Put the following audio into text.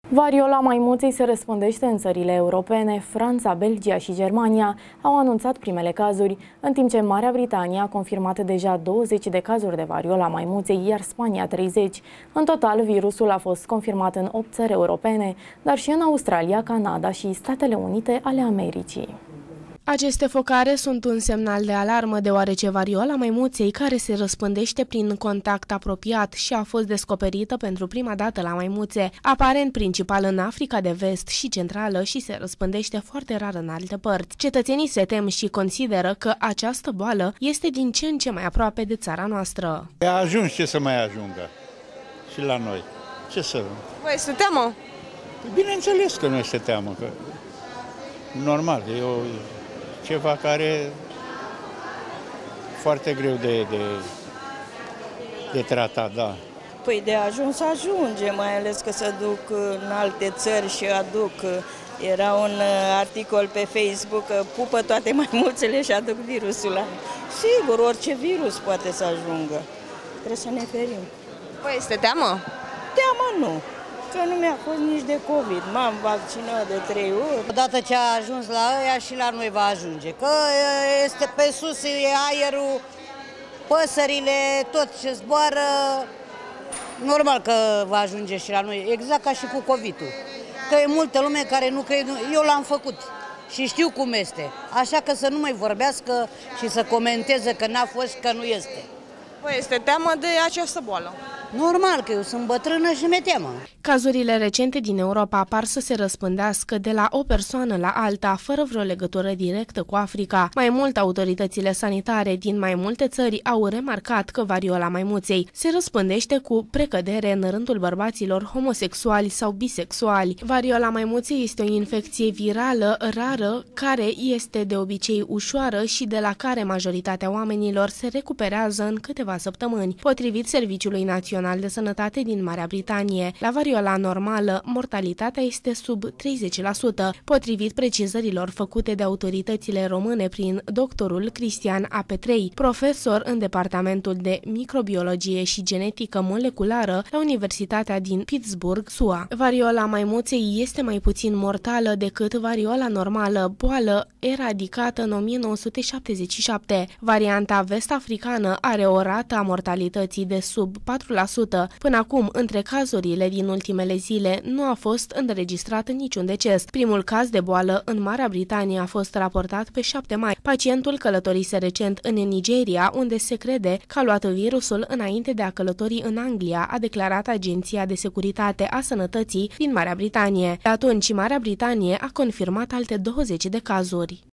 Variola maimuței se răspândește în țările europene. Franța, Belgia și Germania au anunțat primele cazuri, în timp ce Marea Britanie a confirmat deja 20 de cazuri de variola maimuței, iar Spania 30. În total, virusul a fost confirmat în 8 țări europene, dar și în Australia, Canada și Statele Unite ale Americii. Aceste focare sunt un semnal de alarmă, deoarece variola maimuței, care se răspândește prin contact apropiat și a fost descoperită pentru prima dată la maimuțe, apare în principal în Africa de Vest și Centrală și se răspândește foarte rar în alte părți. Cetățenii se tem și consideră că această boală este din ce în ce mai aproape de țara noastră. A ajuns, ce să mai ajungă și la noi. Ce să... Vă este teamă? Bineînțeles că nu este teamă, că normal, ceva care e foarte greu de tratat, da. Păi de ajuns ajunge, mai ales că se duc în alte țări și aduc. Era un articol pe Facebook că pupă toate maimuțele și aduc virusul ăla. Sigur, orice virus poate să ajungă. Trebuie să ne ferim. Vă este teamă? Teamă nu, că nu mi-a fost nici de COVID. M-am vaccinat de 3 ori. Odată ce a ajuns la ăia și la noi va ajunge. Că este pe sus, e aerul, păsările, tot ce zboară, normal că va ajunge și la noi. Exact ca și cu COVID-ul. Că e multă lume care nu crede. Eu l-am făcut și știu cum este. Așa că să nu mai vorbească și să comenteze că n-a fost, că nu este. Vă este teamă de această boală? Normal, că eu sunt bătrână și mi-e teamă. Cazurile recente din Europa par să se răspândească de la o persoană la alta, fără vreo legătură directă cu Africa. Mai mult, autoritățile sanitare din mai multe țări au remarcat că variola maimuței se răspândește cu precădere în rândul bărbaților homosexuali sau bisexuali. Variola maimuței este o infecție virală rară, care este de obicei ușoară și de la care majoritatea oamenilor se recuperează în câteva săptămâni, potrivit Serviciului Național de Sănătate din Marea Britanie. La variola normală, mortalitatea este sub 30%, potrivit precizărilor făcute de autoritățile române prin doctorul Cristian Apetrei, profesor în Departamentul de Microbiologie și Genetică Moleculară la Universitatea din Pittsburgh, SUA. Variola maimuței este mai puțin mortală decât variola normală, boală eradicată în 1977. Varianta vest-africană are o rată a mortalității de sub 4%. Până acum, între cazurile din ultimele zile, nu a fost înregistrat niciun deces. Primul caz de boală în Marea Britanie a fost raportat pe 7 mai. Pacientul călătorise recent în Nigeria, unde se crede că a luat virusul înainte de a călători în Anglia, a declarat Agenția de Securitate a Sănătății din Marea Britanie. De atunci, Marea Britanie a confirmat alte 20 de cazuri.